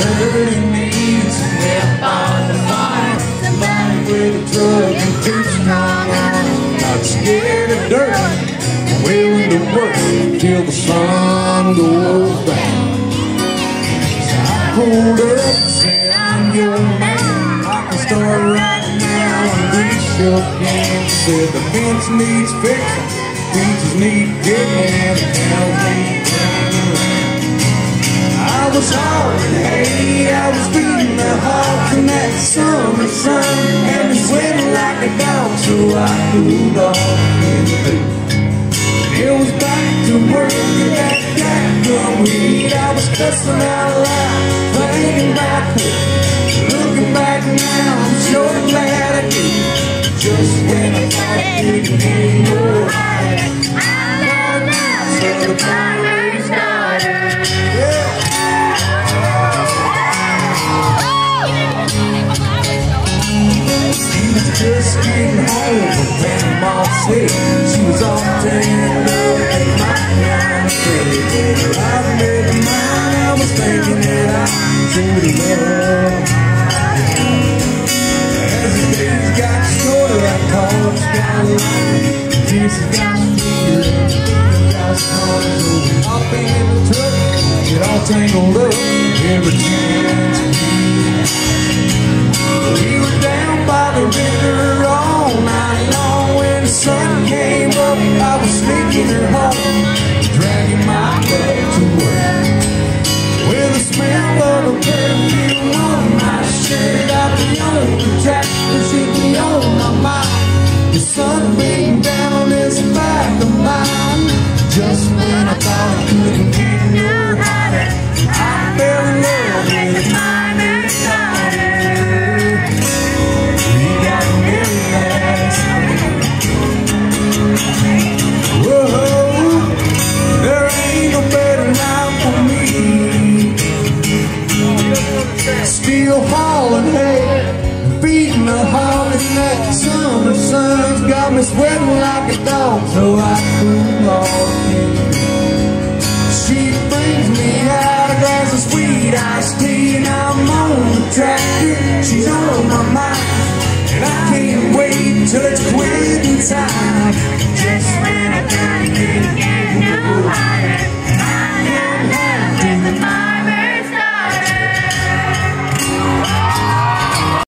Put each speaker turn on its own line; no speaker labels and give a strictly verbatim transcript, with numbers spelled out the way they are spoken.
heard he needs some help on the farm. Somebody with a drug and too strong arm. Not scared of dirt, willing to work till the sun goes down. So I pulled up and said, I'm your man. I can start right now and reach your can. Said the fence needs fixing, beaches need getting, and cows need running around. I was hauling hay, I was feeding the hogs in that summer sun, and it sweating like a dog, so I cooled off in the boot. It was back to work in that dadgum heat. I was cussing out loud, thinking about her. Looking back now, I'm sure glad I did. Just when I thought I didn't anymore, I found out for the farmer's daughter. Yeah. She was just getting home from Panama City. She was all tanned up and my kind of pretty. I made her mine, I was thinking that I was in love. As the days got shorter, I called Skyline. Jesus got sweeter, got smarter. So we hopped in the truck, get all tangled up, every chance we had. We were down by the river all night long. When the sun came up, I was sneaking her home, dragging my butt to work. With the smell of a perfume on my shirt, I'd be on the tractor, she'd be on my mind. The sun beating down on this back of mine. Just when I thought I couldn't get no hotter, I fell in love with a farmer's daughter. We got married last night. Whoa, there ain't no better night for me. Still hauling hay, beating the hog in that summer sun's got me sweating like a dog, so I cool off in. She brings me out a glass of sweet iced tea, and I'm on the tractor, she's on my mind, and I can't wait till it's quitting time.